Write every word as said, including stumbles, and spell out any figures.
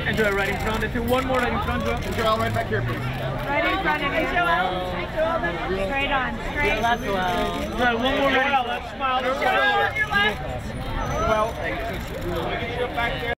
And Joelle right in front. And one more right in front, Joelle. Joelle, right back here, please. Right in front of you, Joelle. Straight on. Straight. That's Joelle. Joelle, one more right in front. Let's smile. Joelle on your left. Joelle, hey, just back there.